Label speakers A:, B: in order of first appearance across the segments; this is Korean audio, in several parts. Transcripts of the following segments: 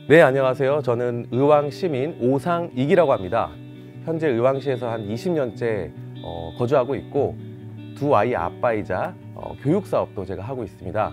A: 네, 안녕하세요. 저는 의왕시민 오상익이라고 합니다. 현재 의왕시에서 한 20년째 거주하고 있고 두 아이 아빠이자 교육사업도 제가 하고 있습니다.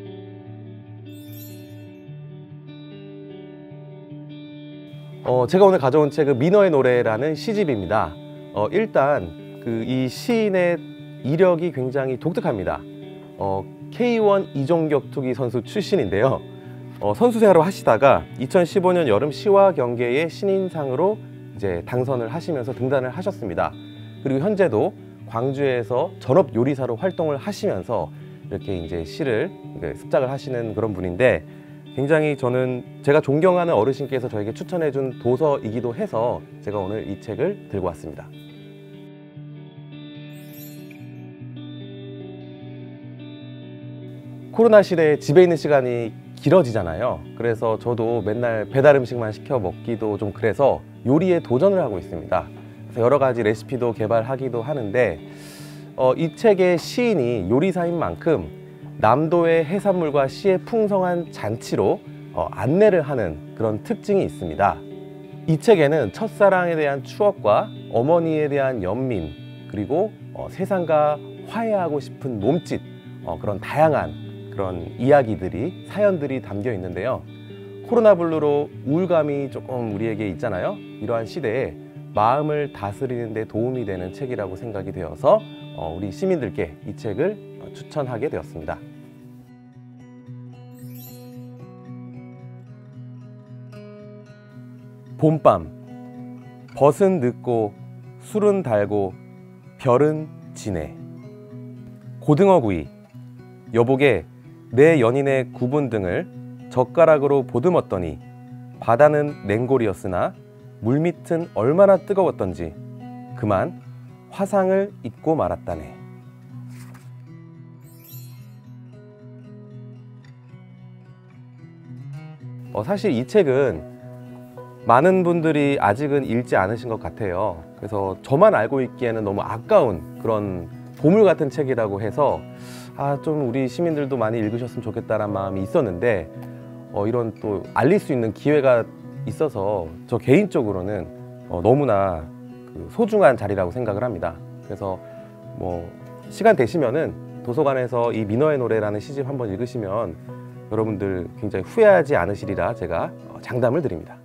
A: 제가 오늘 가져온 책은 민어의 노래라는 시집입니다. 일단 이 시인의 이력이 굉장히 독특합니다. K1 이종격투기 선수 출신인데요. 선수 생활을 하시다가 2015년 여름 시와 경계의 신인상으로 이제 당선을 하시면서 등단을 하셨습니다. 그리고 현재도 광주에서 전업 요리사로 활동을 하시면서 이렇게 이제 시를 습작을 하시는 그런 분인데, 굉장히 제가 존경하는 어르신께서 저에게 추천해준 도서이기도 해서 제가 오늘 이 책을 들고 왔습니다. 코로나 시대에 집에 있는 시간이 길어지잖아요. 그래서 저도 맨날 배달 음식만 시켜 먹기도 좀 그래서 요리에 도전을 하고 있습니다. 그래서 여러 가지 레시피도 개발하기도 하는데, 이 책의 시인이 요리사인 만큼 남도의 해산물과 시의 풍성한 잔치로 안내를 하는 그런 특징이 있습니다. 이 책에는 첫사랑에 대한 추억과 어머니에 대한 연민, 그리고 세상과 화해하고 싶은 몸짓, 그런 다양한 그런 이야기들이, 사연들이 담겨 있는데요. 코로나 블루로 우울감이 조금 우리에게 있잖아요. 이러한 시대에 마음을 다스리는 데 도움이 되는 책이라고 생각이 되어서 우리 시민들께 이 책을 추천하게 되었습니다. 봄밤, 벗은 늦고 술은 달고 별은 지네. 고등어구이, 여보게 내 연인의 구분 등을 젓가락으로 보듬었더니 바다는 냉골이었으나 물밑은 얼마나 뜨거웠던지 그만 화상을 잊고 말았다네. 사실 이 책은 많은 분들이 아직은 읽지 않으신 것 같아요. 그래서 저만 알고 있기에는 너무 아까운 그런 보물 같은 책이라고 해서 좀 우리 시민들도 많이 읽으셨으면 좋겠다는 마음이 있었는데, 이런 또 알릴 수 있는 기회가 있어서 저 개인적으로는 너무나 소중한 자리라고 생각을 합니다. 그래서 시간 되시면은 도서관에서 이 민어의 노래라는 시집 한번 읽으시면 여러분들 굉장히 후회하지 않으시리라 제가 장담을 드립니다.